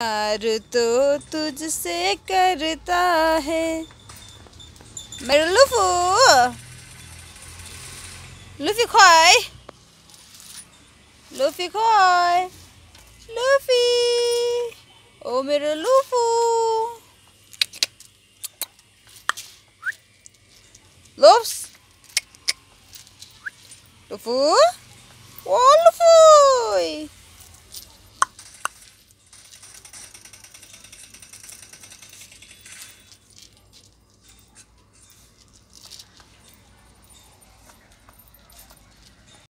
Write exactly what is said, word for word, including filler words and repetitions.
प्यार तो तुझसे करता है मेरा लुफू। लुफी खोय, लुफी खोय, लुफी ओ मेरा लुफू। लुफ्स लुफू ओ लुफू।